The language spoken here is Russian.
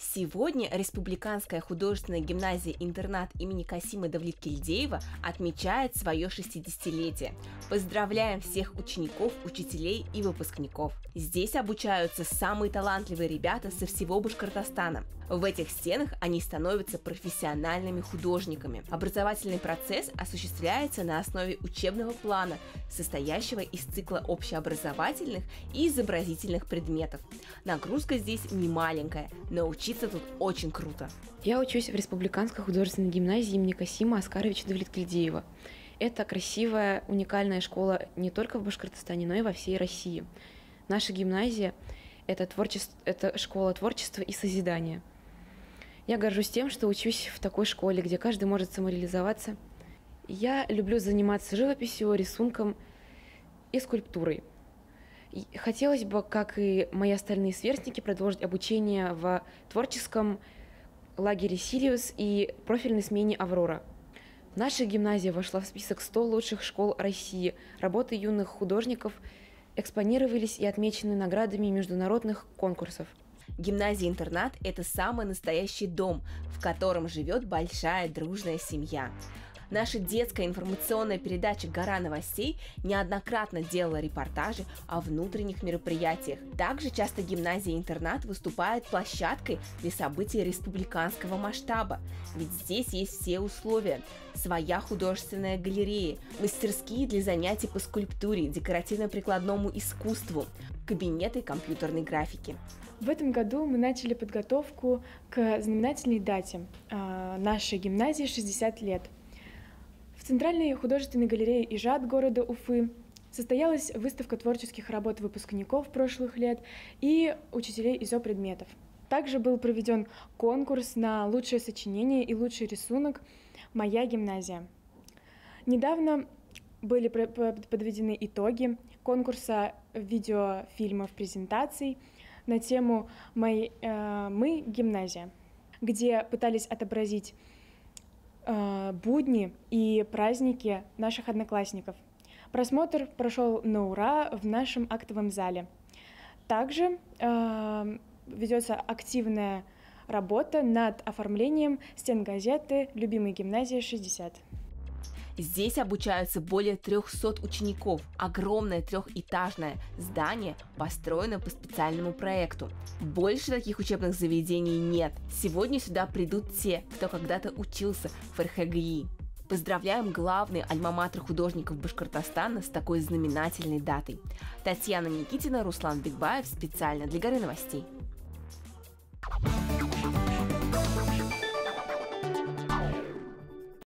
Сегодня Республиканская художественная гимназия-интернат имени Касима Давлеткильдеева отмечает свое 60-летие. Поздравляем всех учеников, учителей и выпускников. Здесь обучаются самые талантливые ребята со всего Башкортостана. В этих стенах они становятся профессиональными художниками. Образовательный процесс осуществляется на основе учебного плана, состоящего из цикла общеобразовательных и изобразительных предметов. Нагрузка здесь не маленькая, но учиться тут очень круто. Я учусь в Республиканской художественной гимназии имени Касима Аскаровича Давлеткильдеева. Это красивая, уникальная школа не только в Башкортостане, но и во всей России. Наша гимназия – это школа творчества и созидания. Я горжусь тем, что учусь в такой школе, где каждый может самореализоваться. Я люблю заниматься живописью, рисунком и скульптурой. Хотелось бы, как и мои остальные сверстники, продолжить обучение в творческом лагере «Сириус» и профильной смене «Аврора». Наша гимназия вошла в список 100 лучших школ России. Работы юных художников экспонировались и отмечены наградами международных конкурсов. Гимназия-интернат – это самый настоящий дом, в котором живет большая дружная семья. Наша детская информационная передача «Гора новостей» неоднократно делала репортажи о внутренних мероприятиях. Также часто гимназия-интернат выступает площадкой для событий республиканского масштаба. Ведь здесь есть все условия. Своя художественная галерея, мастерские для занятий по скульптуре, декоративно-прикладному искусству, кабинеты компьютерной графики. В этом году мы начали подготовку к знаменательной дате. Нашей гимназии 60 лет. В Центральной художественной галерее «Ижат» города Уфы состоялась выставка творческих работ выпускников прошлых лет и учителей ИЗО предметов. Также был проведен конкурс на лучшее сочинение и лучший рисунок «Моя гимназия». Недавно были подведены итоги конкурса видеофильмов презентаций на тему «Мы гимназия», где пытались отобразить будни и праздники наших одноклассников. Просмотр прошел на ура в нашем актовом зале. Также ведется активная работа над оформлением стен газеты «Любимая гимназия 60». Здесь обучаются более 300 учеников. Огромное трехэтажное здание построено по специальному проекту. Больше таких учебных заведений нет. Сегодня сюда придут те, кто когда-то учился в РХГИ. Поздравляем главный альма-матер художников Башкортостана с такой знаменательной датой. Татьяна Никитина, Руслан Бекбаев специально для «Горы новостей».